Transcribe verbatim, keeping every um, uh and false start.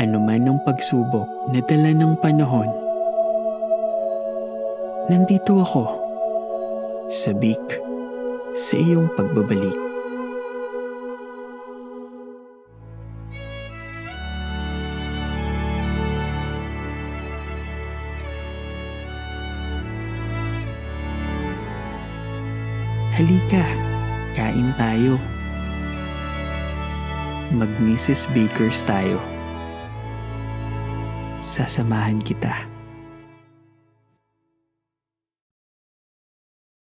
Ano man ang pagsubok na dala ng panahon, nandito ako, sabik sa iyong pagbabalik. Halika, kain tayo. Mag-Missus Bakers tayo. Sasamahan kita.